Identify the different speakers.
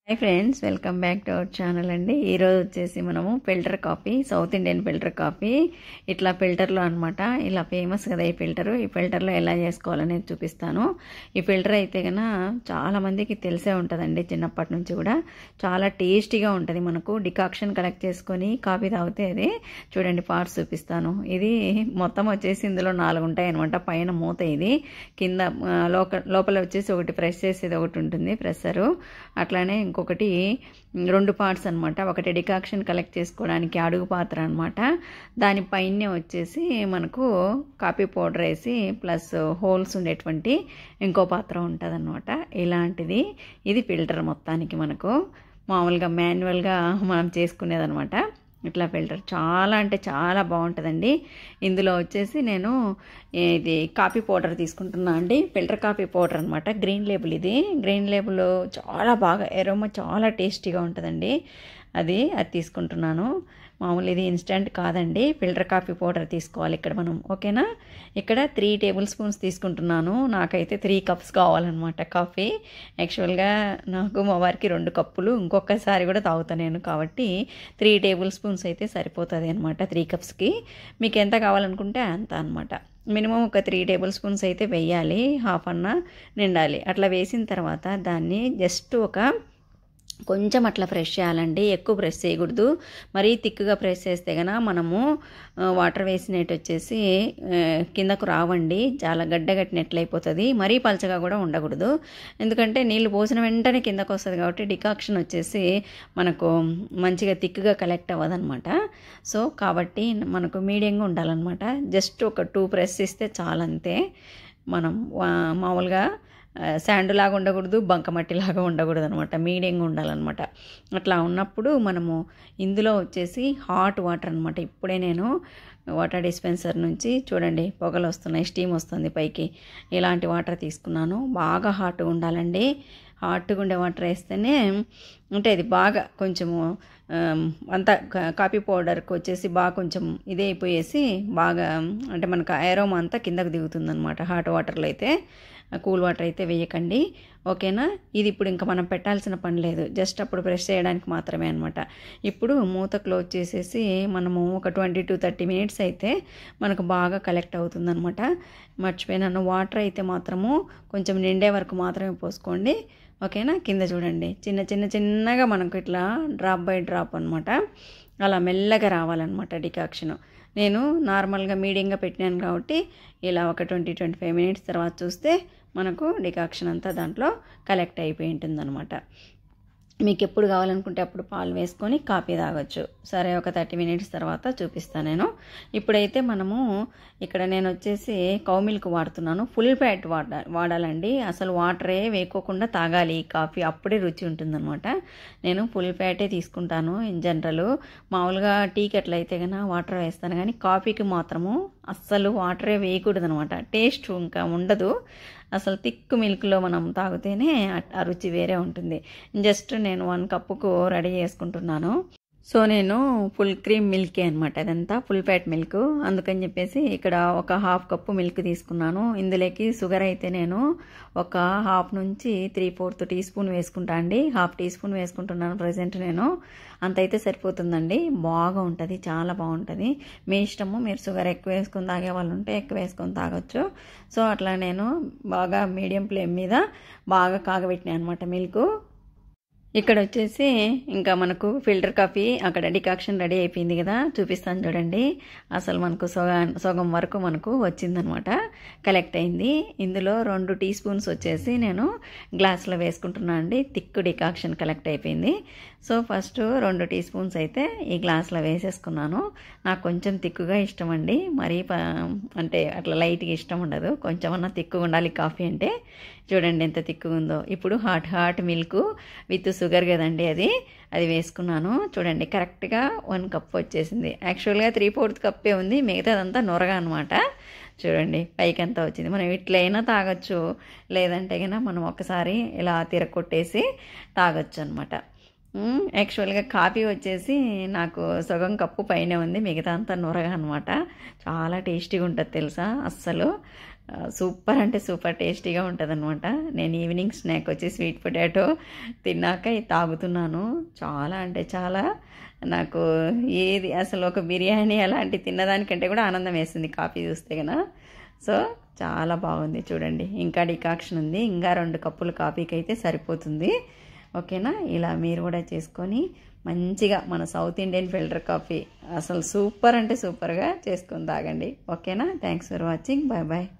Speaker 1: Hi friends welcome back to our channel अंडी मनमु filter coffee south Indian filter coffee इट्ला filter low अन्नमाट इला famous कदा ई filter low एला चेसुकोवालनेది చూపిస్తాను। ఈ ఫిల్టర్ అయితే గన చాలా మందికి తెలిసే ఉంటదండి, చిన్నప్పటి నుంచి కూడా చాలా టేస్టీగా ఉంటది। మనకు డికాక్షన్ కలెక్ట్ చేసుకొని కాఫీ తాగితే అది చూడండి పార్ట్స్ చూపిస్తాను। ఇది మొత్తం వచ్చేసి ఇందులో 4 ఉంటాయి అన్నమాట। పైన మూత ఇది, కింద లోపల వచ్చేసి ఒకటి ప్రెస్ చేసేది ఒకటి ఉంటుంది ప్రెషర్, అట్లానే ఇంకొకటి 2 పార్ట్స్ అన్నమాట। ఒకటి డికాక్షన్ కలెక్ట్ చేసుకోవడానికి అడుగు పాత్ర అన్నమాట, దాని పైనే వచ్చేసి మనకు కాఫీ పౌడర్ వేసి ప్లస్ హోల్స్ ఉండేటువంటి ఇంకో పాత్ర ఉంటదన్నమాట। ఇలాంటిది ఇది ఫిల్టర్ మొత్తానికి మనకు మామూలుగా మాన్యువల్గా మనం చేసుకునేదన్నమాట। ఇట్లా ఫిల్టర్ చాలా అంటే చాలా బాగుంటుందండి। ఇందులో వచ్చేసి నేను ఇది కాఫీ పౌడర్ తీసుకుంటున్నా అండి, ఫిల్టర్ కాఫీ పౌడర్ అన్నమాట। గ్రీన్ లేబుల్, ఇది గ్రీన్ లేబుల్ చాలా బాగా అరోమా చాలా టేస్టీగా ఉంటుందండి, అది తీసుకుంటున్నాను। మామూలు ఇది ఇన్స్టెంట్ కాదండి, ఫిల్టర్ కాఫీ పౌడర్ తీసుకోవాలి ఇక్కడ మనం, ఓకేనా। ఇక్కడ 3 టేబుల్ స్పూన్స్ తీసుకుంటున్నాను, నాకైతే 3 కప్స్ కావాలన్నమాట కాఫీ। యాక్చువల్గా నాకు మా వారికి 2 కప్పులు ఇంకొకసారి కూడా తాగుతాను నేను, కాబట్టి 3 టేబుల్ స్పూన్స్ అయితే సరిపోతుంది అనమాట 3 కప్స్కి। మీకు ఎంత కావాలనుకుంటే అంత అనమాట, మినిమం ఒక 3 టేబుల్ స్పూన్స్ అయితే వేయాలి, హాఫ్ అన్న నిండాలి। అట్లా వేసిన తర్వాత దాన్ని జస్ట్ ఒక కొంచెం అట్లా ప్రెస్ చేయాలండి, ఎక్కువ ప్రెస్ చేయకూడదు। మరీ థిక్గా ప్రెస్ చేస్తే గన మనము వాటర్ వేసినట్టు వచ్చేసి కిందకు రావండి, చాలా గడ్డగట్టినట్లు అయిపోతుంది। మరీ పలచగా కూడా ఉండకూడదు, ఎందుకంటే నీళ్ళు పోసిన వెంటనే కిందకు వస్తుంది కాబట్టి డికాక్షన్ వచ్చేసి మనకు మంచిగా థిక్గా కలెక్ట్ అవ్వదన్నమాట। సో కాబట్టి మనకు మీడియంగా ఉండాలన్నమాట, జస్ట్ ఒక 2 ప్రెస్ ఇస్తే చాలంతే। మనం మామూలుగా శాండ్ లాగా ఉండకూడదు, బంకమట్టి లాగా ఉండకూడదు అనమాట, మీడియంగా ఉండాలన్నమాట। అట్లా ఉన్నప్పుడు మనము ఇందులో వచ్చేసి హాట్ వాటర్ అనమాట, ఇప్పుడే నేను వాటర్ డిస్పెన్సర్ నుంచి చూడండి పొగలు వస్తున్నాయి, స్టీమ్ వస్తుంది పైకి, ఇలాంటి వాటర్ తీసుకున్నాను। బాగా హాట్గా ఉండాలండి, హాట్గా ఉండే వాటర్ వేస్తేనే అంటే అది బాగా కొంచెము అంతా కాఫీ పౌడర్కి వచ్చేసి బాగా కొంచెం ఇదే అయిపోయేసి బాగా అంటే మనకు అరోమా అంతా కిందకు దిగుతుందన్నమాట హాట్ వాటర్లో అయితే, కూల్ వాటర్ అయితే వేయకండి, ఓకేనా। ఇది ఇప్పుడు ఇంకా మనం పెట్టాల్సిన పని లేదు, జస్ట్ అప్పుడు ప్రెస్ చేయడానికి మాత్రమే అనమాట। ఇప్పుడు మూత క్లోజ్ చేసేసి మనము ఒక 20 to 30 మినిట్స్ అయితే మనకు బాగా కలెక్ట్ అవుతుందన్నమాట। మర్చిపోయినాను, వాటర్ అయితే మాత్రము కొంచెం నిండే వరకు మాత్రమే పోసుకోండి, ఓకేనా। కింద చూడండి చిన్నగా మనకు ఇట్లా డ్రాప్ బై డ్రాప్ అనమాట, అలా మెల్లగా రావాలన్నమాట డికాక్షన్। నేను నార్మల్గా మీడియంగా పెట్టినాను కాబట్టి ఇలా ఒక 20-25 మినిట్స్ తర్వాత చూస్తే మనకు డికాక్షన్ అంతా దాంట్లో కలెక్ట్ అయిపోయి ఉంటుందన్నమాట। మీకు ఎప్పుడు కావాలనుకుంటే అప్పుడు పాలు వేసుకొని కాఫీ తాగొచ్చు। సరే ఒక 30 మినిట్స్ తర్వాత చూపిస్తాను నేను। ఇప్పుడైతే మనము ఇక్కడ నేను వచ్చేసి కౌ మిల్క్ వాడుతున్నాను, ఫుల్ ఫ్యాట్ వాడాలండి, అసలు వాటరే వేయకోకుండా తాగాలి ఈ కాఫీ, అప్పుడే రుచి ఉంటుందన్నమాట। నేను ఫుల్ ఫ్యాటే తీసుకుంటాను ఇన్ జనరల్, మామూలుగా టీకి ఎట్లయితే కన్నా వాటర్ వేస్తాను, కానీ కాఫీకి మాత్రము అస్సలు వాటరే వేయకూడదు అనమాట, టేస్ట్ ఇంకా ఉండదు అసలు। థిక్ మిల్క్లో మనం తాగితేనే ఆ రుచి వేరే ఉంటుంది। జస్ట్ నేను 1 కప్పుకు రెడీ చేసుకుంటున్నాను। సో నేను ఫుల్ క్రీమ్ మిల్కే అనమాట, అదంతా ఫుల్ ఫ్యాట్ మిల్క్, అందుకని చెప్పేసి ఇక్కడ ఒక 1/2 కప్పు మిల్క్ తీసుకున్నాను। ఇందులోకి షుగర్ అయితే నేను ఒక 1/2 నుంచి 3/4 టీ స్పూన్ వేసుకుంటా అండి, 1/2 టీ స్పూన్ వేసుకుంటున్నాను ప్రజెంట్ నేను, అంత అయితే సరిపోతుందండి, బాగా ఉంటుంది, చాలా బాగుంటుంది। మీ ఇష్టము, మీరు షుగర్ ఎక్కువ వేసుకొని తాగే వాళ్ళు ఉంటే ఎక్కువ వేసుకొని తాగొచ్చు। సో అట్లా నేను బాగా మీడియం ఫ్లేమ్ మీద బాగా కాగబెట్టినా అనమాట మిల్క్। ఇక్కడ వచ్చేసి ఇంకా మనకు ఫిల్టర్ కాఫీ అక్కడ డికాక్షన్ రెడీ అయిపోయింది కదా, చూపిస్తాను చూడండి, అసలు మనకు సగం వరకు మనకు వచ్చిందనమాట, కలెక్ట్ అయింది। ఇందులో 2 టీ స్పూన్స్ వచ్చేసి నేను గ్లాస్లో వేసుకుంటున్నాను అండి, థిక్ డికాక్షన్ కలెక్ట్ అయిపోయింది। సో ఫస్ట్ 2 టీ స్పూన్స్ అయితే ఈ గ్లాస్లో వేసేసుకున్నాను, నాకు కొంచెం థిక్గా ఇష్టం అండి, మరీ అంటే అట్లా లైట్గా ఇష్టం ఉండదు, కొంచెం అన్నా థిక్గా ఉండాలి కాఫీ అంటే। చూడండి ఎంత థిక్గా ఉందో। ఇప్పుడు హాట్ మిల్క్ విత్ షుగర్ కదండి అది వేసుకున్నాను, చూడండి కరెక్ట్గా 1 కప్ వచ్చేసింది। యాక్చువల్గా 3/4 కప్పే ఉంది, మిగతాదంతా నొరగా అనమాట, చూడండి పైకి అంతా వచ్చింది। మనం ఇట్లయినా తాగొచ్చు, లేదంటే కన్నా మనం ఒకసారి ఇలా తిరగొట్టేసి తాగొచ్చు అనమాట। యాక్చువల్గా కాఫీ వచ్చేసి నాకు సగం కప్పు పైనే ఉంది, మిగతా అంతా నొరగా అనమాట, చాలా టేస్టీగా ఉంటుంది తెలుసా అస్సలు। సూపర్ అంటే సూపర్ టేస్టీగా ఉంటుందన్నమాట. నేను ఈవినింగ్ స్నాక్ వచ్చి స్వీట్ పొటాటో తిన్నాక ఇది తాగుతున్నాను. చాలా అంటే చాలా నాకు ఏది అసలు ఒక బిర్యానీ అలాంటి తిన్నదానికంటే కూడా ఆనందం వేసింది కాఫీ చూస్తే కన్నా. సో చాలా బాగుంది చూడండి. ఇంకా డికాక్షన్ ఉంది, ఇంకా 2 కప్పులు కాఫీకి అయితే సరిపోతుంది. ఓకేనా? ఇలా మీరు కూడా చేసుకొని మంచిగా మన సౌత్ ఇండియన్ ఫిల్టర్ కాఫీ అసలు సూపర్ అంటే సూపర్గా చేసుకొని తాగండి. ఓకేనా? Thanks for watching. Bye bye.